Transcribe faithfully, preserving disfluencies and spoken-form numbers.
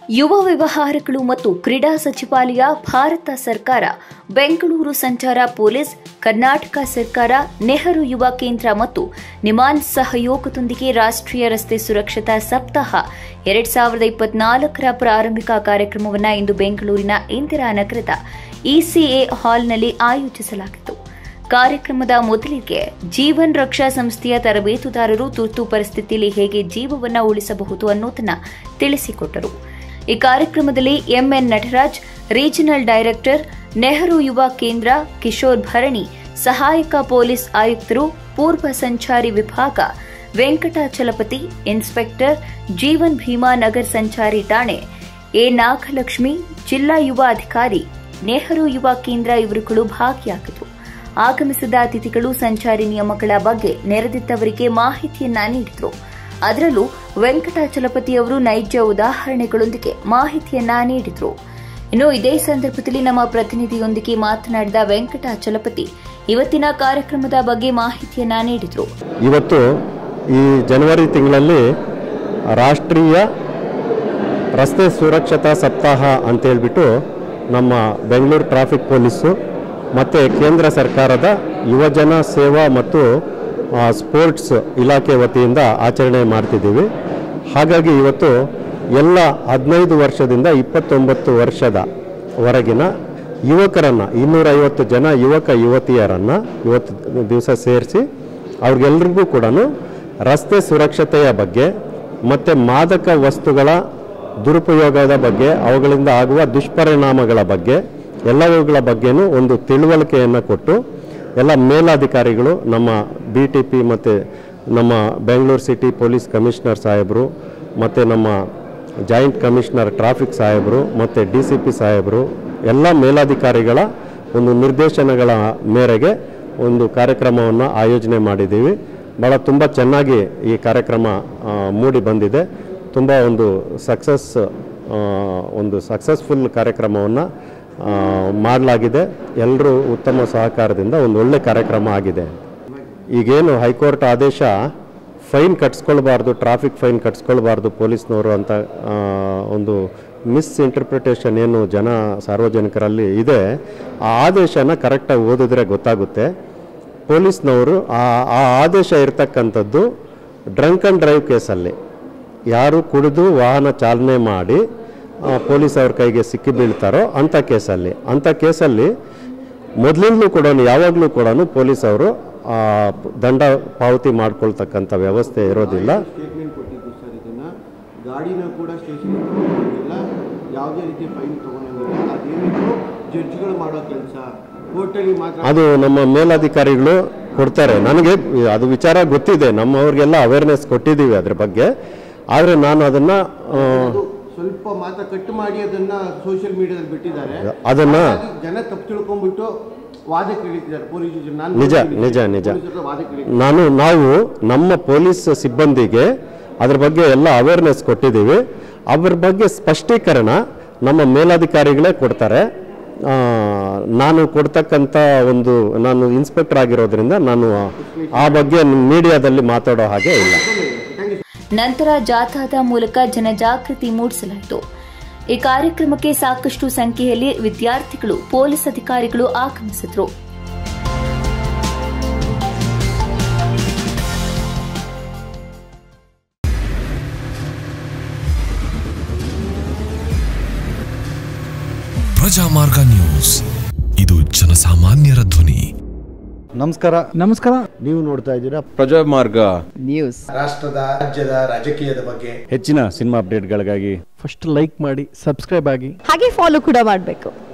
ಯುವ ವ್ಯವಹಾರಗಳು ಮತ್ತು ಕ್ರೀಡಾ ಸಚಿವಾಲಯ, ಭಾರತ ಸರ್ಕಾರ, ಬೆಂಗಳೂರು ಸಂಚಾರ ಪೊಲೀಸ್, ಕರ್ನಾಟಕ ಸರ್ಕಾರ, ನೆಹರು ಯುವ ಕೇಂದ್ರ ಮತ್ತು ನಿಮಾನ್ ಸಹಯೋಗದೊಂದಿಗೆ ರಾಷ್ಟ್ರೀಯ ರಸ್ತೆ ಸುರಕ್ಷತಾ ಸಪ್ತಾಹ ಎರಡ್ ಸಾವಿರದ ಇಪ್ಪತ್ನಾಲ್ಕರ ಪ್ರಾರಂಭಿಕ ಕಾರ್ಯಕ್ರಮವನ್ನು ಇಂದು ಬೆಂಗಳೂರಿನ ಇಂದಿರಾನಗರದ ಇಸಿಎ ಹಾಲ್ನಲ್ಲಿ ಆಯೋಜಿಸಲಾಗಿತ್ತು. ಕಾರ್ಯಕ್ರಮದ ಮೊದಲಿಗೆ ಜೀವನ್ ರಕ್ಷಾ ಸಂಸ್ಥೆಯ ತರಬೇತುದಾರರು ತುರ್ತು ಪರಿಸ್ಥಿತಿಯಲ್ಲಿ ಹೇಗೆ ಜೀವವನ್ನು ಉಳಿಸಬಹುದು ಅನ್ನೋದನ್ನು ತಿಳಿಸಿಕೊಟ್ಟರು. ಈ ಕಾರ್ಯಕ್ರಮದಲ್ಲಿ MN Nataraj, regional director, Nehru Yuva Kendra, Kishore ಭರಣಿ, ಸಹಾಯಕ ಪೊಲೀಸ್ ಆಯುಕ್ತರು, ಪೂರ್ವ ಸಂಚಾರಿ ವಿಭಾಗ ವೆಂಕಟಾಚಲಪತಿ, ಇನ್ಸ್ಪೆಕ್ಟರ್ ಜೀವನ್ ಭೀಮಾ ನಗರ್ ಸಂಚಾರಿ ಠಾಣೆ ಎ ನಾಗಲಕ್ಷ್ಮಿ, ಜಿಲ್ಲಾ ಯುವ ಅಧಿಕಾರಿ, ನೆಹರು ಯುವ ಕೇಂದ್ರ ಇವರುಗಳು ಭಾಗಿಯಾಗಿದ್ದರು. ಆಗಮಿಸಿದ ಅತಿಥಿಗಳು ಸಂಚಾರಿ ನಿಯಮಗಳ ಬಗ್ಗೆ ನೆರೆದಿದ್ದವರಿಗೆ ಮಾಹಿತಿಯನ್ನ ನೀಡಿದರು. ಅದರಲ್ಲೂ ವೆಂಕಟಾಚಲಪತಿ ಅವರು ನೈಜ ಉದಾಹರಣೆಗಳೊಂದಿಗೆ ಮಾಹಿತಿಯನ್ನ ನೀಡಿದರು. ಇನ್ನು ಇದೇ ಸಂದರ್ಭದಲ್ಲಿ ನಮ್ಮ ಪ್ರತಿನಿಧಿಯೊಂದಿಗೆ ಮಾತನಾಡಿದ ವೆಂಕಟಾಚಲಪತಿ ಇವತ್ತಿನ ಕಾರ್ಯಕ್ರಮದ ಬಗ್ಗೆ ಮಾಹಿತಿಯನ್ನ ನೀಡಿದರು. ಇವತ್ತು ಈ ಜನವರಿ ತಿಂಗಳಲ್ಲಿ ರಾಷ್ಟ್ರೀಯ ರಸ್ತೆ ಸುರಕ್ಷತಾ ಸಪ್ತಾಹ ಅಂತ ಹೇಳ್ಬಿಟ್ಟು ನಮ್ಮ ಬೆಂಗಳೂರು ಟ್ರಾಫಿಕ್ ಪೊಲೀಸು ಮತ್ತು ಕೇಂದ್ರ ಸರ್ಕಾರದ ಯುವಜನ ಸೇವಾ ಮತ್ತು ಸ್ಪೋರ್ಟ್ಸ್ ಇಲಾಖೆ ವತಿಯಿಂದ ಆಚರಣೆ ಮಾಡ್ತಿದ್ದೀವಿ. ಹಾಗಾಗಿ ಇವತ್ತು ಎಲ್ಲ ಹದಿನೈದು ವರ್ಷದಿಂದ ಇಪ್ಪತ್ತೊಂಬತ್ತು ವರ್ಷದ ಹೊರಗಿನ ಯುವಕರನ್ನು ಇನ್ನೂರೈವತ್ತು ಜನ ಯುವಕ ಯುವತಿಯರನ್ನು ಇವತ್ತು ದಿವಸ ಸೇರಿಸಿ ಅವ್ರಿಗೆಲ್ರಿಗೂ ಕೂಡ ರಸ್ತೆ ಸುರಕ್ಷತೆಯ ಬಗ್ಗೆ ಮತ್ತು ಮಾದಕ ವಸ್ತುಗಳ ದುರುಪಯೋಗದ ಬಗ್ಗೆ, ಅವುಗಳಿಂದ ಆಗುವ ದುಷ್ಪರಿಣಾಮಗಳ ಬಗ್ಗೆ ಎಲ್ಲವುಗಳ ಬಗ್ಗೆನೂ ಒಂದು ತಿಳುವಳಿಕೆಯನ್ನು ಕೊಟ್ಟು ಎಲ್ಲ ಮೇಲಾಧಿಕಾರಿಗಳು, ನಮ್ಮ ಬಿ ಟಿ ಪಿ ಮತ್ತು ನಮ್ಮ ಬೆಂಗಳೂರು ಸಿಟಿ ಪೊಲೀಸ್ ಕಮಿಷನರ್ ಸಾಹೇಬರು ಮತ್ತು ನಮ್ಮ ಜಾಯಿಂಟ್ ಕಮಿಷನರ್ ಟ್ರಾಫಿಕ್ ಸಾಹೇಬರು ಮತ್ತು ಡಿ ಸಿ ಪಿ ಸಾಹೇಬರು ಎಲ್ಲ ಮೇಲಾಧಿಕಾರಿಗಳ ಒಂದು ನಿರ್ದೇಶನಗಳ ಮೇರೆಗೆ ಒಂದು ಕಾರ್ಯಕ್ರಮವನ್ನು ಆಯೋಜನೆ ಮಾಡಿದ್ದೀವಿ. ಭಾಳ ತುಂಬ ಚೆನ್ನಾಗಿ ಈ ಕಾರ್ಯಕ್ರಮ ಮೂಡಿ ಬಂದಿದೆ. ತುಂಬ ಒಂದು ಸಕ್ಸಸ್ ಒಂದು ಸಕ್ಸಸ್ಫುಲ್ ಕಾರ್ಯಕ್ರಮವನ್ನು ಮಾಡಲಾಗಿದೆ. ಎಲ್ಲರೂ ಉತ್ತಮ ಸಹಕಾರದಿಂದ ಒಂದು ಒಳ್ಳೆ ಕಾರ್ಯಕ್ರಮ ಆಗಿದೆ. ಈಗೇನು ಹೈಕೋರ್ಟ್ ಆದೇಶ ಫೈನ್ ಕಟ್ಸ್ಕೊಳ್ಬಾರ್ದು, ಟ್ರಾಫಿಕ್ ಫೈನ್ ಕಟ್ಸ್ಕೊಳ್ಬಾರ್ದು ಪೊಲೀಸ್ನವರು ಅಂತ ಒಂದು ಮಿಸ್ ಇಂಟರ್ಪ್ರಿಟೇಷನ್ ಏನು ಜನ ಸಾರ್ವಜನಿಕರಲ್ಲಿ ಇದೆ, ಆ ಆದೇಶನ ಕರೆಕ್ಟಾಗಿ ಓದಿದ್ರೆ ಗೊತ್ತಾಗುತ್ತೆ. ಪೊಲೀಸ್ನವರು ಆ ಆ ಆದೇಶ ಇರ್ತಕ್ಕಂಥದ್ದು ಡ್ರಂಕ್ ಆ್ಯಂಡ್ ಡ್ರೈವ್ ಕೇಸಲ್ಲಿ ಯಾರು ಕುಡಿದು ವಾಹನ ಚಾಲನೆ ಮಾಡಿ ಪೊಲೀಸ್ ಅವ್ರ ಕೈಗೆ ಸಿಕ್ಕಿ ಬೀಳ್ತಾರೋ ಅಂಥ ಕೇಸಲ್ಲಿ ಅಂಥ ಕೇಸಲ್ಲಿ ಮೊದಲಿಂದಲೂ ಕೂಡ ಯಾವಾಗಲೂ ಕೂಡ ಪೊಲೀಸ್ ಅವರು ದಂಡ ಪಾವತಿ ಮಾಡ್ಕೊಳ್ತಕ್ಕಂಥ ವ್ಯವಸ್ಥೆ ಇರೋದಿಲ್ಲ. ಗಾಡಿನ ಕೂಡ ಸ್ಟೇಷನ್ ಯಾವುದೇ ರೀತಿ ಫೈನ್ ತಗೊಂಡಿಲ್ಲ. ಅದೇನಿದ್ರು ಜಡ್ಜ್ಗಳು ಮಾಡೋ ಕೆಲಸ ಕೋರ್ಟಲ್ಲಿ ಮಾತ್ರ ಅದು ನಮ್ಮ ಮೇಲಾಧಿಕಾರಿಗಳು ಕೊಡ್ತಾರೆ. ನನಗೆ ಅದು ವಿಚಾರ ಗೊತ್ತಿದೆ, ನಮ್ಮವ್ರಿಗೆಲ್ಲ ಅವೇರ್ನೆಸ್ ಕೊಟ್ಟಿದ್ದೀವಿ ಅದ್ರ ಬಗ್ಗೆ. ಆದರೆ ನಾನು ಅದನ್ನು ಸ್ವಲ್ಪ ಮಾತ್ರ ಕಟ್ ಮಾಡಿ ಅದನ್ನ ಸೋಷಿಯಲ್ ಮೀಡಿಯಾದಲ್ಲಿ ಬಿಟ್ಟಿದ್ದಾರೆ. ಅದನ್ನ ಜನ ತಪ್ಪು ತಿಳ್ಕೊಂಡ್ಬಿಟ್ಟು ವಾದಕ್ಕೆ ಇಳಿತಿದ್ದಾರೆ ಪೊಲೀಸ್. ನಿಜ ನಿಜ ನಿಜ ನಾನು ನಾವು ನಮ್ಮ ಪೊಲೀಸ್ ಸಿಬ್ಬಂದಿಗೆ ಅದ್ರ ಬಗ್ಗೆ ಎಲ್ಲ ಅವೇರ್ನೆಸ್ ಕೊಟ್ಟಿದ್ದೀವಿ. ಅದ್ರ ಬಗ್ಗೆ ಸ್ಪಷ್ಟೀಕರಣ ನಮ್ಮ ಮೇಲಾಧಿಕಾರಿಗಳೇ ಕೊಡ್ತಾರೆ. ನಾನು ಕೊಡ್ತಕ್ಕಂಥ ಒಂದು ನಾನು ಇನ್ಸ್ಪೆಕ್ಟರ್ ಆಗಿರೋದ್ರಿಂದ ನಾನು ಆ ಬಗ್ಗೆ ಮೀಡಿಯಾದಲ್ಲಿ ಮಾತಾಡೋ ಹಾಗೆ ಇಲ್ಲ. ನಂತರ ಜಾಥಾದ ಮೂಲಕ ಜನಜಾಗೃತಿ ಮೂಡಿಸಲಾಯಿತು. ಈ ಕಾರ್ಯಕ್ರಮಕ್ಕೆ ಸಾಕಷ್ಟು ಸಂಖ್ಯೆಯಲ್ಲಿ ವಿದ್ಯಾರ್ಥಿಗಳು, ಪೊಲೀಸ್ ಅಧಿಕಾರಿಗಳು ಆಗಮಿಸಿದರು. ಪ್ರಜಾಮಾರ್ಗ ನ್ಯೂಸ್, ಇದು ಜನಸಾಮಾನ್ಯರ ಧ್ವನಿ. ನಮಸ್ಕಾರ ನಮಸ್ಕಾರ ನೀವು ನೋಡ್ತಾ ಇದ್ದೀರಾ ಪ್ರಜಾಮಾರ್ಗ ನ್ಯೂಸ್. ರಾಷ್ಟ್ರದ, ರಾಜ್ಯದ ರಾಜಕೀಯದ ಬಗ್ಗೆ ಹೆಚ್ಚಿನ ಸಿನಿಮಾ ಅಪ್ಡೇಟ್ಗಳಿಗಾಗಿ ಫಸ್ಟ್ ಲೈಕ್ ಮಾಡಿ, ಸಬ್ಸ್ಕ್ರೈಬ್ ಆಗಿ, ಹಾಗೆ ಫಾಲೋ ಕೂಡ ಮಾಡಬೇಕು.